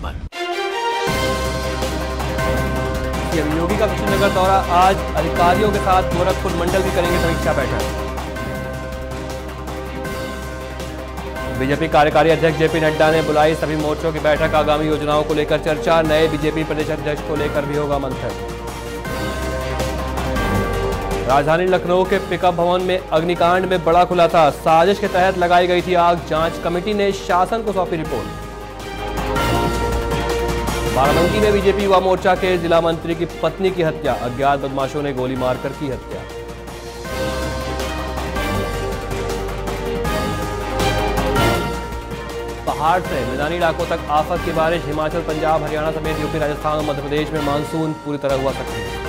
अमल। CM योगी का कुशीनगर दौरा आज, अधिकारियों के साथ गोरखपुर मंडल भी करेंगे समीक्षा बैठक। बीजेपी कार्यकारी अध्यक्ष जेपी नड्डा ने बुलाई सभी मोर्चों की बैठक, आगामी योजनाओं को लेकर चर्चा, नए बीजेपी प्रदेश अध्यक्ष को लेकर भी होगा मंथन। राजधानी लखनऊ के पिकअप भवन में अग्निकांड में बड़ा खुलासा, साजिश के तहत लगाई गई थी आग, जांच कमेटी ने शासन को सौंपी रिपोर्ट। बाराबंकी में बीजेपी युवा मोर्चा के जिला मंत्री की पत्नी की हत्या, अज्ञात बदमाशों ने गोली मारकर की हत्या। पहाड़ से मैदानी इलाकों तक आफत की बारिश, हिमाचल, पंजाब, हरियाणा समेत यूपी, राजस्थान और मध्य प्रदेश में मानसून पूरी तरह हुआ सक्रिय।